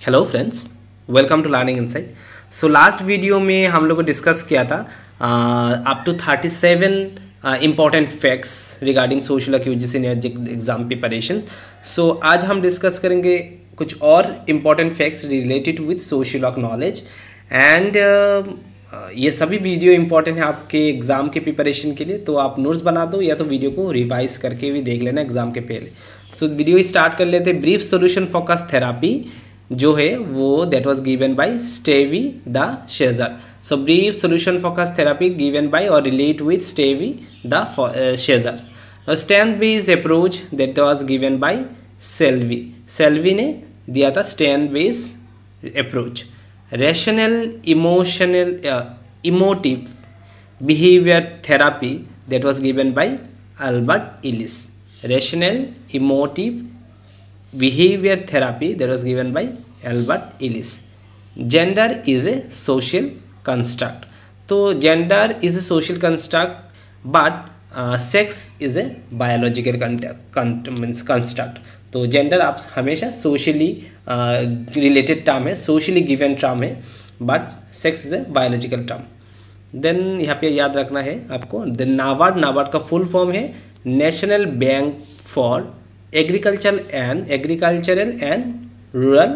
Hello friends, welcome to learning insight. So last video में हम लोग को डिस्कस किया था up to 37 important facts regarding social UGC net exam preparation. So आज हम डिस्कस करेंगे कुछ और important facts related with social knowledge and ये सभी वीडियो इंपॉर्टेंट है आपके एग्ज़ाम के प्रिपरेशन के लिए। तो आप नोट्स बना दो या तो वीडियो को रिवाइज करके भी देख लेना एग्जाम के पहले। सो वीडियो स्टार्ट कर लेते। ब्रीफ सोल्यूशन फोकस थेरापी जो है वो that was given by Steve de Shazer. So brief solution focus therapy given by और relate with Steve de Shazer. Strength based approach that was given by Saleebey ने दिया था strength based approach. Rational emotive behaviour therapy that was given by Albert Ellis. रैशनल इमोटिव behavior therapy that was given by Albert Ellis. Gender is a social construct. तो gender is a social construct but sex is a biological construct. तो gender आप हमेशा socially related term है, socially given term है, but sex is a biological term. Then यहाँ पे याद रखना है आपको the नाबार्ड का फुल फॉर्म है national bank for agricultural and rural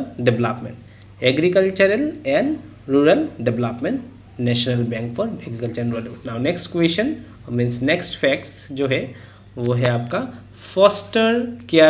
development national bank for agriculture and rural development. Now next question means next facts जो है वो है आपका फॉस्टर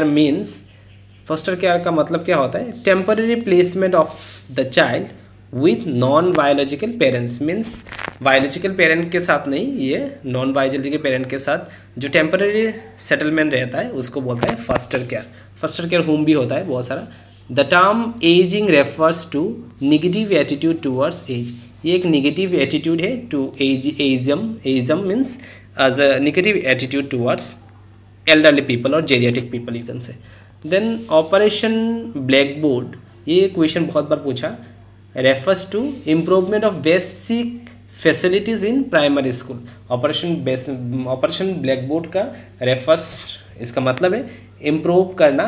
केयर का मतलब क्या होता है? Temporary placement of the child with non biological parents. Means biological parent के साथ नहीं, ये नॉन बायोलॉजिकल पेरेंट के साथ जो टेम्पररी सेटलमेंट रहता है उसको बोलता है foster care. Foster care home भी होता है बहुत सारा। The term ageing refers to negative attitude towards age. ये एक निगेटिव एटीट्यूड है to ageism means age a negative attitude towards elderly people और geriatric people you can say. Then operation black board, ये क्वेश्चन बहुत बार पूछा, refers to improvement of basic facilities in primary school. Operation black board का refers, इसका मतलब है improve करना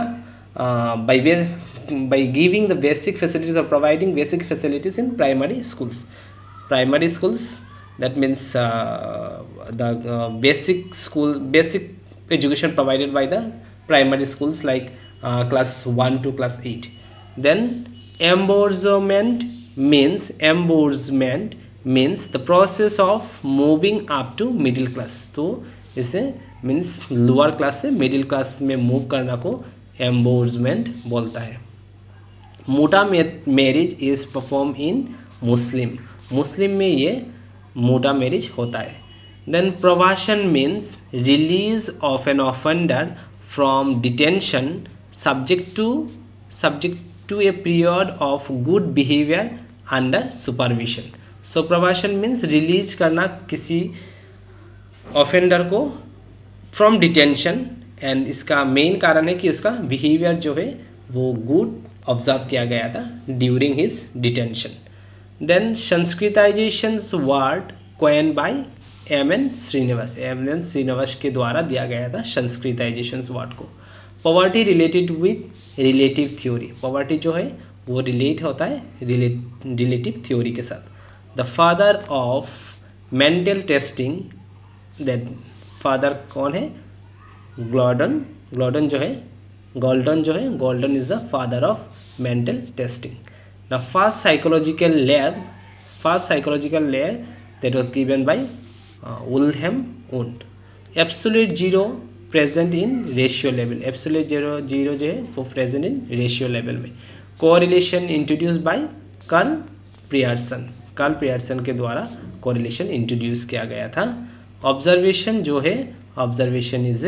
by giving the basic facilities और providing basic facilities in primary schools that means the basic education provided by the primary schools like class 1 to class 8. Then embauchement means the process of moving up to middle class. तो इसे मीन्स lower class से middle class में move करना को embourgeoisement बोलता है। मोटा marriage is perform in Muslim में ये मोटा मैरिज होता है। देन प्रवासन means release of an offender from detention subject to a period of good behavior under supervision. So प्रवासन मीन्स रिलीज करना किसी ऑफेंडर को फ्रॉम डिटेंशन एंड इसका मेन कारण है कि उसका बिहेवियर जो है वो गुड ऑब्जर्व किया गया था during his detention. Then Sanskritizations word coined by M N. Srinivas के द्वारा दिया गया था संस्कृताइजेशंस वर्ड को। Poverty related with relative theory, poverty जो है वो रिलेट होता है रिलेटिव थ्योरी के साथ। The father of mental testing, that father कौन है? Galton is the father of mental testing. The first psychological layer that was given by Wilhelm Wundt. Absolute zero present in ratio level, absolute zero जो है वो present in ratio level में। Correlation introduce by Karl Pearson के द्वारा correlation introduce किया गया था। Observation जो है observation is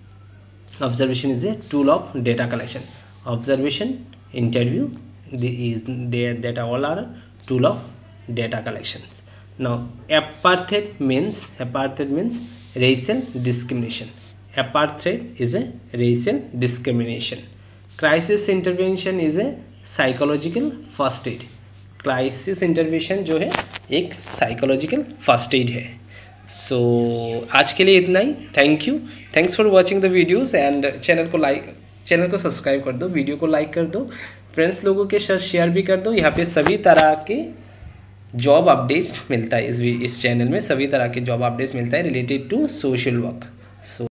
a tool of data collection. Observation interview that all are tool of data collection. Now apartheid means racial discrimination. Apartheid is a racial discrimination. Crisis intervention is a psychological first aid. Crisis intervention जो है एक psychological first aid है। सो आज के लिए इतना ही। Thanks for watching the videos and channel को सब्सक्राइब कर दो, वीडियो को लाइक कर दो, फ्रेंड्स लोगों के साथ शेयर भी कर दो। यहाँ पे सभी तरह के जॉब अपडेट्स मिलता है, इस चैनल में सभी तरह के जॉब अपडेट्स मिलता है रिलेटेड टू सोशल वर्क।